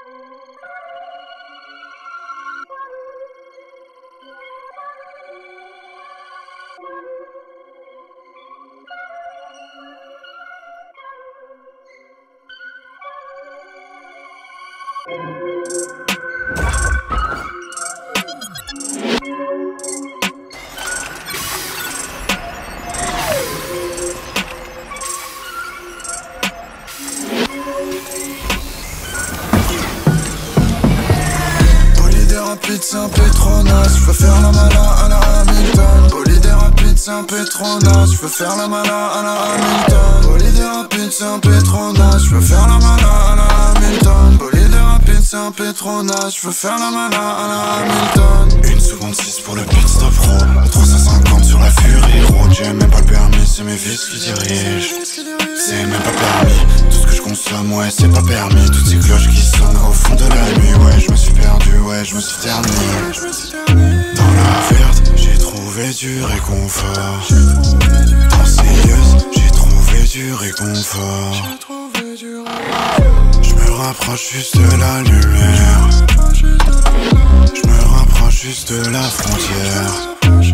C'est un Petronas, je veux faire la mala à la Hamilton. Bolide rapide, c'est un Petronas, je veux faire la mala à la Hamilton. Bolide rapide, c'est un Petronas, je veux faire la mala à la Hamilton. Bolide rapide, c'est un Petronas, je veux faire la mala à la Hamilton. 1 seconde 6 pour le pit stop pro, 350 sur la Fury Road. J'ai même pas le permis, c'est mes vis qui dirigent. C'est même pas permis, tout ce que je consomme, ouais c'est pas permis. Toutes ces cloches qui sonnent au fond de la nuit, ouais je me suis perdu, ouais je me suis terni. Dans la verte, j'ai trouvé du réconfort. Dans ces yeux, j'ai trouvé du réconfort. Je me rapproche juste de la lumière. Je me rapproche juste de la frontière.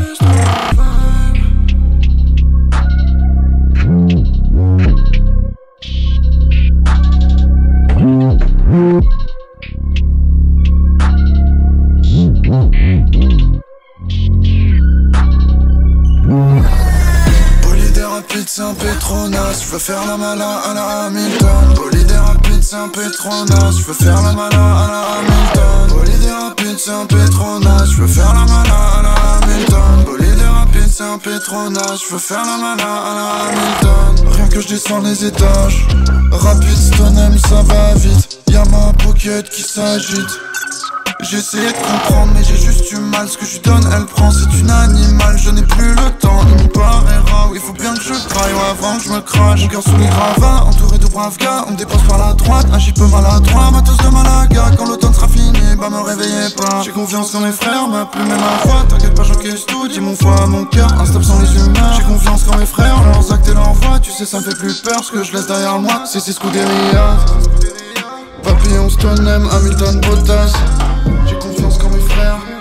C'est un Petronas, je veux faire la mala à la Hamilton. Bolide rapide, c'est un Petronas, je veux faire la mala à la Hamilton. Bolide rapide, c'est un Petronas, je veux faire la mala à la Hamilton. Bolide rapide, c'est un Petronas, je veux faire la mala à la Hamilton. Rien que je descends les étages, rapide, Stonem, ça va vite. Y'a ma pocket qui s'agite. J'ai essayé de comprendre mais j'ai juste du mal. Ce que je lui donne elle prend, c'est une animale. Je n'ai plus le temps, il me paraît rare. Il faut bien que je graille, ouais, avant que je me crache. Mon cœur sous les gravats, entouré de braves gars. On me dépasse par la droite, un peu maladroit. Matos de Malaga, quand l'automne sera fini, bah me réveillez pas. J'ai confiance en mes frères, ma plume et ma voix. T'inquiète pas, j'encaisse tout, dis mon foie, mon cœur. Un stop sans les humains. J'ai confiance en mes frères, leurs actes et leurs voix. Tu sais ça me fait plus peur, ce que je laisse derrière moi. C'est Scuderia. Papillon, Stonem, Hamilton, Bottas. J'ai confiance en mes frères.